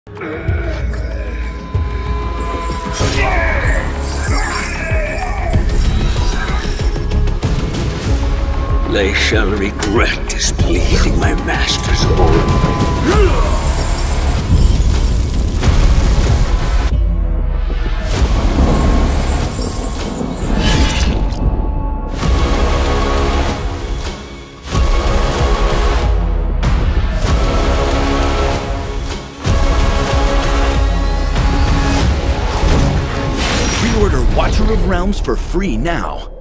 They shall regret displeasing my master's order. Pre-order Watcher of Realms for free now.